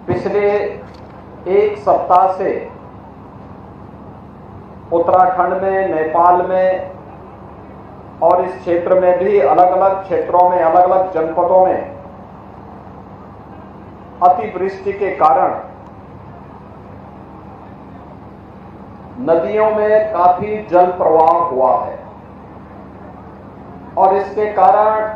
पिछले एक सप्ताह से उत्तराखंड में, नेपाल में और इस क्षेत्र में भी अलग अलग क्षेत्रों में, अलग अलग जनपदों में अतिवृष्टि के कारण नदियों में काफी जल प्रवाह हुआ है और इसके कारण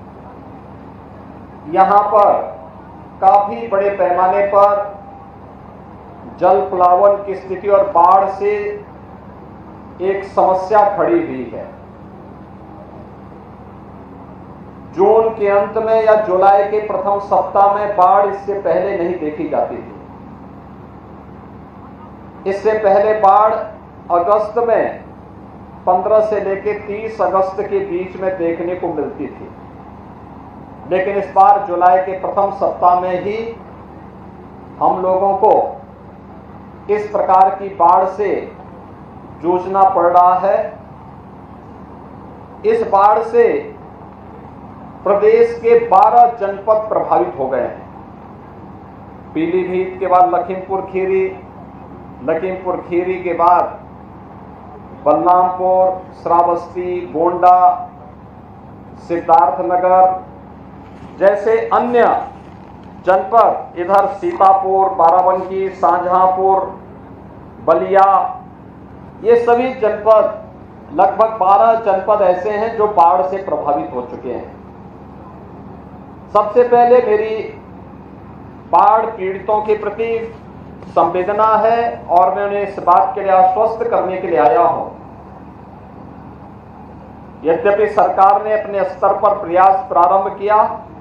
यहां पर काफी बड़े पैमाने पर जल प्लावन की स्थिति और बाढ़ से एक समस्या खड़ी हुई है। जून के अंत में या जुलाई के प्रथम सप्ताह में बाढ़ इससे पहले नहीं देखी जाती थी। इससे पहले बाढ़ अगस्त में 15 से लेकर 30 अगस्त के बीच में देखने को मिलती थी, लेकिन इस बार जुलाई के प्रथम सप्ताह में ही हम लोगों को इस प्रकार की बाढ़ से जूझना पड़ रहा है। इस बाढ़ से प्रदेश के 12 जनपद प्रभावित हो गए हैं। पीलीभीत के बाद लखीमपुर खीरी, लखीमपुर खीरी के बाद बलरामपुर, श्रावस्ती, गोंडा, सिद्धार्थनगर जैसे अन्य जनपद, इधर सीतापुर, बाराबंकी, शाहजहांपुर, बलिया, ये सभी जनपद, लगभग 12 जनपद ऐसे हैं जो बाढ़ से प्रभावित हो चुके हैं। सबसे पहले मेरी बाढ़ पीड़ितों के प्रति संवेदना है और मैं उन्हें इस बात के लिए आश्वस्त करने के लिए आया हूं। यद्यपि सरकार ने अपने स्तर पर प्रयास प्रारंभ किया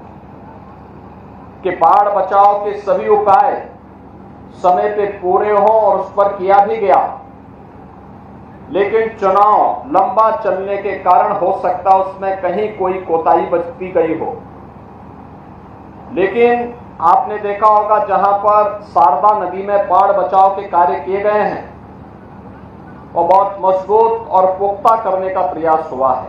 कि बाढ़ बचाव के सभी उपाय समय पे पूरे हों और उस पर किया भी गया, लेकिन चुनाव लंबा चलने के कारण हो सकता उसमें कहीं कोई कोताही बरती गई हो। लेकिन आपने देखा होगा जहां पर शारदा नदी में बाढ़ बचाव के कार्य किए गए हैं वो बहुत मजबूत और पुख्ता करने का प्रयास हुआ है।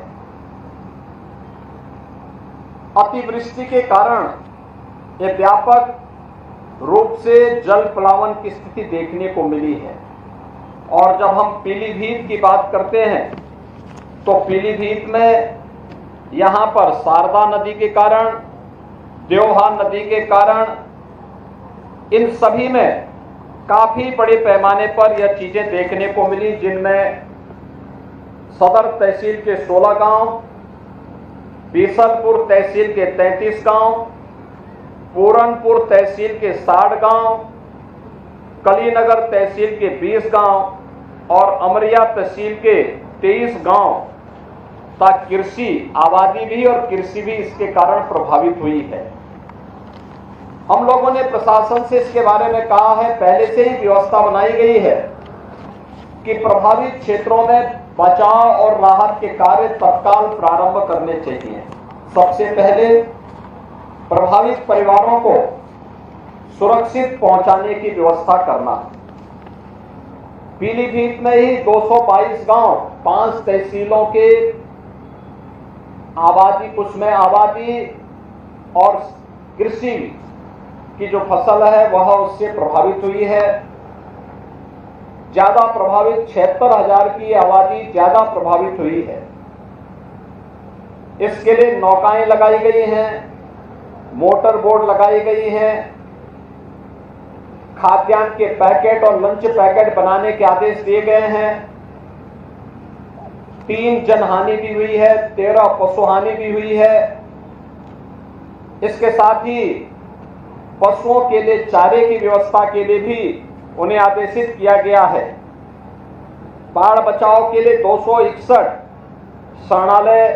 अतिवृष्टि के कारण ये व्यापक रूप से जल प्लावन की स्थिति देखने को मिली है। और जब हम पीलीभीत की बात करते हैं तो पीलीभीत में यहां पर शारदा नदी के कारण, देवहा नदी के कारण, इन सभी में काफी बड़े पैमाने पर यह चीजें देखने को मिली, जिनमें सदर तहसील के 16 गांव, बीसलपुर तहसील के 33 गांव, पूरनपुर तहसील के 60 गांव, कलीनगर तहसील के 20 गांव और अमरिया तहसील के 23 गांव तक कृषि आबादी भी और कृषि भी इसके कारण प्रभावित हुई है। हम लोगों ने प्रशासन से इसके बारे में कहा है, पहले से ही व्यवस्था बनाई गई है कि प्रभावित क्षेत्रों में बचाव और राहत के कार्य तत्काल प्रारंभ करने चाहिए। सबसे पहले प्रभावित परिवारों को सुरक्षित पहुंचाने की व्यवस्था करना। पीलीभीत में ही 222 गांव, 5 तहसीलों के आबादी, उसमें आबादी और कृषि की जो फसल है वह उससे प्रभावित हुई है। ज्यादा प्रभावित 76,000 की आबादी ज्यादा प्रभावित हुई है। इसके लिए नौकाएं लगाई गई हैं, मोटर बोट लगाई गई हैं, खाद्यान्न के पैकेट और लंच पैकेट बनाने के आदेश दिए गए हैं। 3 जनहानि भी हुई है, 13 पशुहानि भी हुई है। इसके साथ ही पशुओं के लिए चारे की व्यवस्था के लिए भी उन्हें आदेशित किया गया है। बाढ़ बचाव के लिए 261 शरणालय,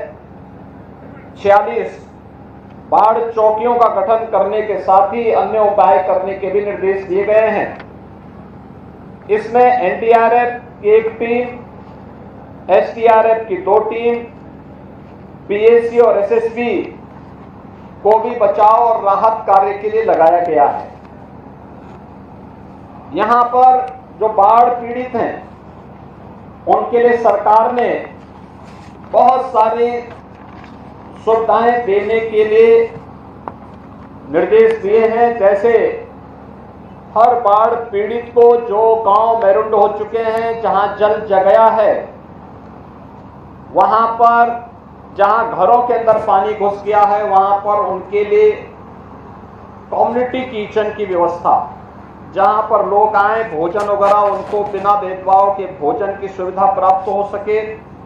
46 बाढ़ चौकियों का गठन करने के साथ ही अन्य उपाय करने के भी निर्देश दिए गए हैं। इसमें एनडीआरएफ की 1 टीम, एसडीआरएफ की 2 टीम, पीएसी और एसएसबी को भी बचाव और राहत कार्य के लिए लगाया गया है। यहां पर जो बाढ़ पीड़ित हैं उनके लिए सरकार ने बहुत सारी सुविधाएं देने के लिए निर्देश दिए हैं, जैसे हर बाढ़ पीड़ित को जो गांव मैरुंड हो चुके हैं, जहां जल जगया है, वहां पर जहां घरों के अंदर पानी घुस गया है, वहां पर उनके लिए कम्युनिटी किचन की व्यवस्था, जहां पर लोग आए, भोजन वगैरह उनको बिना भेदभाव के भोजन की सुविधा प्राप्त हो सके।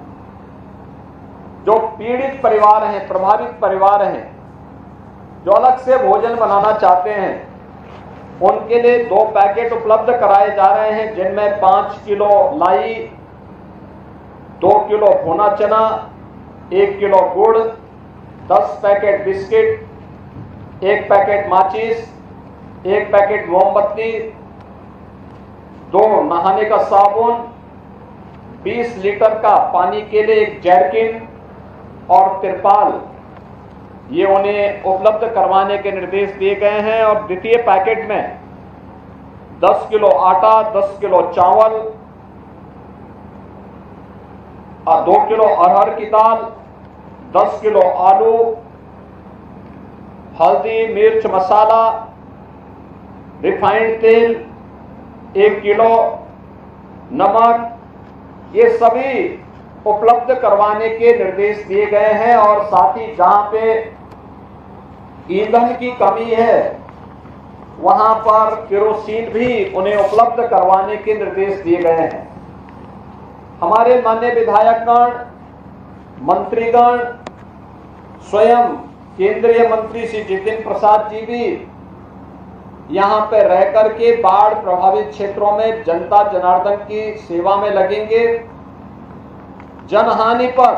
जो पीड़ित परिवार हैं, प्रभावित परिवार हैं, जो अलग से भोजन बनाना चाहते हैं, उनके लिए 2 पैकेट उपलब्ध कराए जा रहे हैं, जिनमें 5 किलो लाई, 2 किलो भुना चना, 1 किलो गुड़, 10 पैकेट बिस्किट, 1 पैकेट माचिस, 1 पैकेट मोमबत्ती, 2 नहाने का साबुन, 20 लीटर का पानी के लिए 1 जैरकिन और तिरपाल, ये उन्हें उपलब्ध करवाने के निर्देश दिए गए हैं। और द्वितीय पैकेट में 10 किलो आटा, 10 किलो चावल, 2 किलो अरहर की दाल, 10 किलो आलू, हल्दी, मिर्च, मसाला, रिफाइंड तेल, 1 किलो नमक, ये सभी उपलब्ध करवाने के निर्देश दिए गए हैं। और साथ ही जहां पे ईंधन की कमी है, वहां पर केरोसिन भी उन्हें उपलब्ध करवाने के निर्देश दिए गए हैं। हमारे माननीय विधायकगण, मंत्रीगण, स्वयं केंद्रीय मंत्री श्री जितिन प्रसाद जी भी यहां पर रह करके बाढ़ प्रभावित क्षेत्रों में जनता जनार्दन की सेवा में लगेंगे। जनहानि पर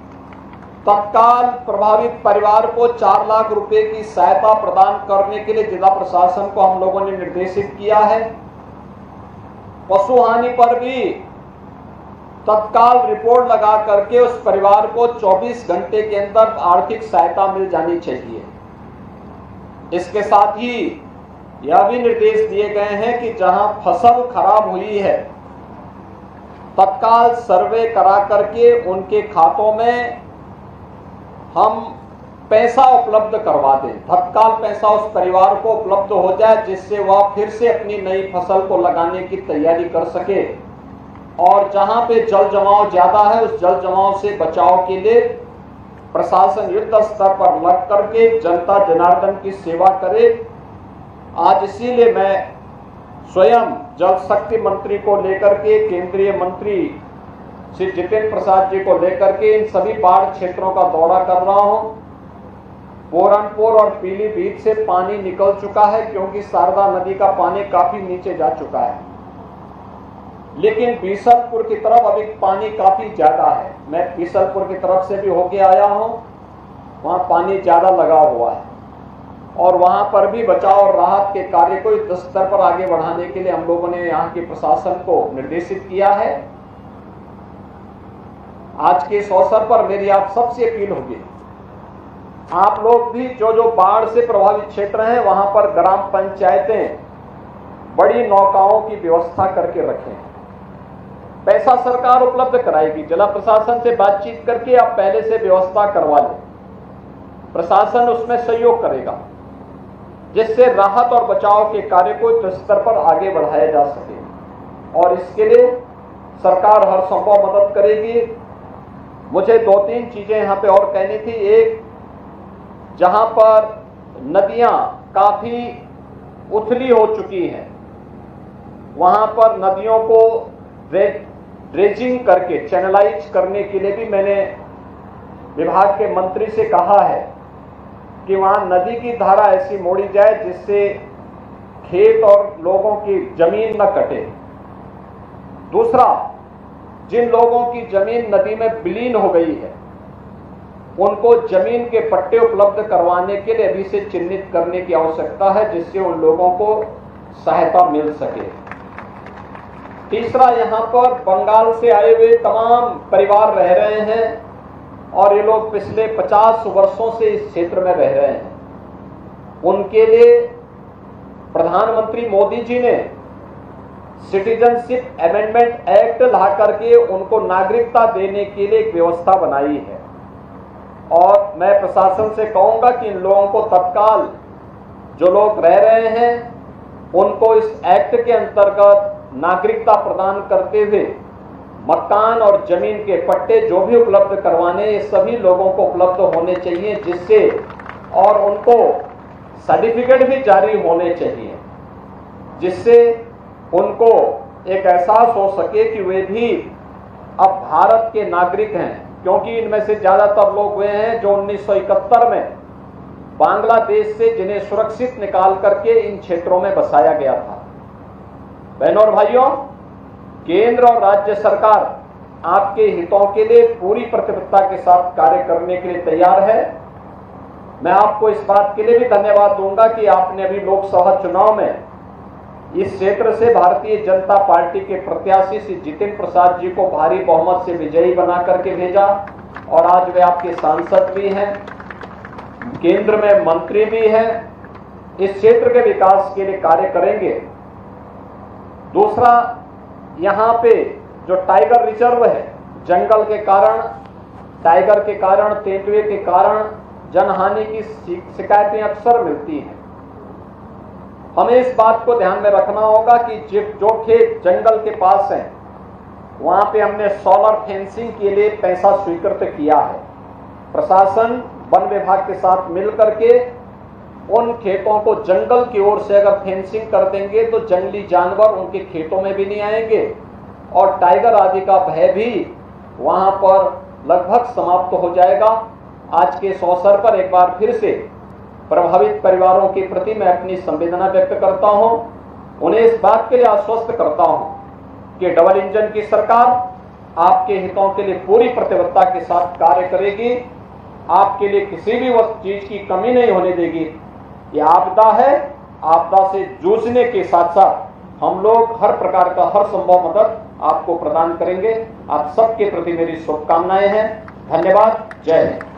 तत्काल प्रभावित परिवार को 4 लाख रुपए की सहायता प्रदान करने के लिए जिला प्रशासन को हम लोगों ने निर्देशित किया है। पशु हानि पर भी तत्काल रिपोर्ट लगा करके उस परिवार को 24 घंटे के अंदर आर्थिक सहायता मिल जानी चाहिए। इसके साथ ही यह भी निर्देश दिए गए हैं कि जहां फसल खराब हुई है, तत्काल सर्वे करा करके उनके खातों में हम पैसा उपलब्ध करवा दें, तत्काल पैसा उस परिवार को उपलब्ध हो जाए, जिससे वह फिर से अपनी नई फसल को लगाने की तैयारी कर सके। और जहां पे जल जमाव ज्यादा है, उस जल जमाव से बचाव के लिए प्रशासन युद्ध स्तर पर लग करके जनता जनार्दन की सेवा करे। आज इसीलिए मैं स्वयं जल शक्ति मंत्री को लेकर के, केंद्रीय मंत्री श्री जितेंद्र प्रसाद जी को लेकर के इन सभी बाढ़ क्षेत्रों का दौरा कर रहा हूं। बोरनपुर और पीलीभीत से पानी निकल चुका है, क्योंकि शारदा नदी का पानी काफी नीचे जा चुका है, लेकिन बीसलपुर की तरफ अभी पानी काफी ज्यादा है। मैं बीसलपुर की तरफ से भी होके आया हूं, वहां पानी ज्यादा लगा हुआ है और वहां पर भी बचाव और राहत के कार्य को युद्ध स्तर पर आगे बढ़ाने के लिए हम लोगों ने यहां के प्रशासन को निर्देशित किया है। आज के इस अवसर पर मेरी आप सबसे अपील होगी, आप लोग भी जो जो बाढ़ से प्रभावित क्षेत्र हैं, वहां पर ग्राम पंचायतें बड़ी नौकाओं की व्यवस्था करके रखें। पैसा सरकार उपलब्ध कराएगी, जिला प्रशासन से बातचीत करके आप पहले से व्यवस्था करवा लें, प्रशासन उसमें सहयोग करेगा, जिससे राहत और बचाव के कार्य को युद्ध स्तर पर आगे बढ़ाया जा सके। और इसके लिए सरकार हर संभव मदद करेगी। मुझे 2-3 चीजें यहां पे और कहनी थी। एक, जहां पर नदियां काफी उथली हो चुकी हैं, वहां पर नदियों को ड्रेजिंग करके चैनलाइज करने के लिए भी मैंने विभाग के मंत्री से कहा है कि वहां नदी की धारा ऐसी मोड़ी जाए जिससे खेत और लोगों की जमीन न कटे। दूसरा, जिन लोगों की जमीन नदी में विलीन हो गई है, उनको जमीन के पट्टे उपलब्ध करवाने के लिए अभी से चिन्हित करने की आवश्यकता है, जिससे उन लोगों को सहायता मिल सके। तीसरा, यहां पर बंगाल से आए हुए तमाम परिवार रह रहे हैं और ये लोग पिछले 50 वर्षों से इस क्षेत्र में रह रहे हैं। उनके लिए प्रधानमंत्री मोदी जी ने सिटीजनशिप अमेंडमेंट एक्ट ला करके उनको नागरिकता देने के लिए एक व्यवस्था बनाई है। और मैं प्रशासन से कहूंगा कि इन लोगों को तत्काल, जो लोग रह रहे हैं उनको इस एक्ट के अंतर्गत नागरिकता प्रदान करते हुए मकान और जमीन के पट्टे जो भी उपलब्ध करवाने, ये सभी लोगों को उपलब्ध होने चाहिए, जिससे और उनको सर्टिफिकेट भी जारी होने चाहिए, जिससे उनको एक एहसास हो सके कि वे भी अब भारत के नागरिक हैं। क्योंकि इनमें से ज्यादातर लोग वे हैं जो 1971 में बांग्लादेश से जिन्हें सुरक्षित निकाल करके इन क्षेत्रों में बसाया गया था। बहनों और भाइयों, केंद्र और राज्य सरकार आपके हितों के लिए पूरी प्रतिबद्धता के साथ कार्य करने के लिए तैयार है। मैं आपको इस बात के लिए भी धन्यवाद दूंगा कि आपने अभी लोकसभा चुनाव में इस क्षेत्र से भारतीय जनता पार्टी के प्रत्याशी श्री जितिन प्रसाद जी को भारी बहुमत से विजयी बना करके भेजा और आज वे आपके सांसद भी हैं, केंद्र में मंत्री भी हैं, इस क्षेत्र के विकास के लिए कार्य करेंगे। दूसरा, यहाँ पे जो टाइगर रिजर्व है, जंगल के कारण, टाइगर के कारण, तेंदुए के कारण जनहानि की शिकायतें अक्सर मिलती हैं। हमें इस बात को ध्यान में रखना होगा कि जो खेत जंगल के पास हैं, वहां पे हमने सोलर फेंसिंग के लिए पैसा स्वीकृत किया है। प्रशासन वन विभाग के साथ मिलकर के उन खेतों को जंगल की ओर से अगर फेंसिंग कर देंगे तो जंगली जानवर उनके खेतों में भी नहीं आएंगे और टाइगर आदि का भय भी वहां पर लगभग समाप्त हो जाएगा। आज के इस अवसर पर एक बार फिर से प्रभावित परिवारों के प्रति मैं अपनी संवेदना व्यक्त करता हूं, उन्हें इस बात के लिए आश्वस्त करता हूं कि डबल इंजन की सरकार आपके हितों के लिए पूरी प्रतिबद्धता के साथ कार्य करेगी, आपके लिए किसी भी चीज की कमी नहीं होने देगी। ये आपदा है, आपदा से जूझने के साथ साथ हम लोग हर प्रकार का हर संभव मदद आपको प्रदान करेंगे। आप सबके प्रति मेरी शुभकामनाएं हैं। धन्यवाद। जय हिंद।